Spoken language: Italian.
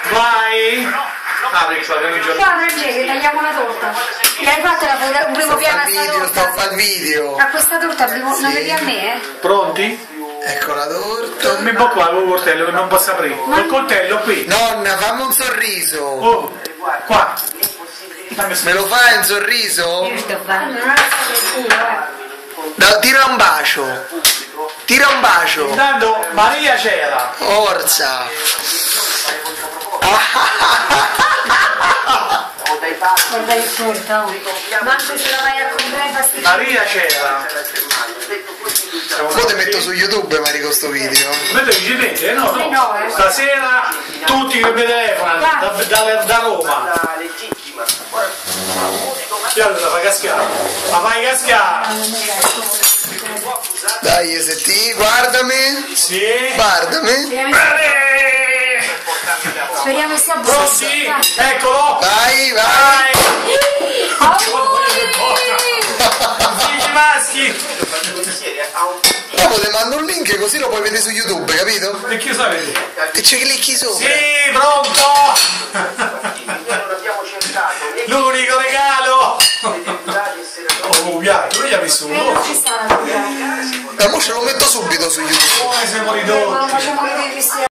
Vai! Apri qua, che mi gioco. Ciao Francesco, tagliamo la torta. Gli hai fatto un primo piano a questa torta? Sto a fare il video. A questa torta non vedi a me, Pronti? Ecco la torta. Mi bocco qua con il coltello che non posso aprire. Col coltello qui. Nonna, fammi un sorriso. Oh, qua. Me lo fai un sorriso? Io sto facendo. Tira un bacio. Tira un bacio. Intanto Maria c'era. Forza. Guarda che torta, manco se la vai a comprare fastidio. Maria c'era. Poi ti metto su YouTube, Marico, sto video. Vedo che ci mette, no? No. Stasera tutti che mi telefonano da Roma. E allora fai cascare. Ma fai cascare. Dai, se ti guardami. Sì. Guardami. Speriamo che sia buono. Pronti? Eccolo. Vai. Figli maschi. Dopo ti mando un link così lo puoi vedere su YouTube, capito? E chi sapete? E ci clicchi sopra. Sì, pronto! L'unico regalo! Oh, piatto, lui gli ha messo un Non ci sta la torta. Ma mo ce lo metto subito su YouTube. Come siamo ridotti? Facciamo vedere che sia.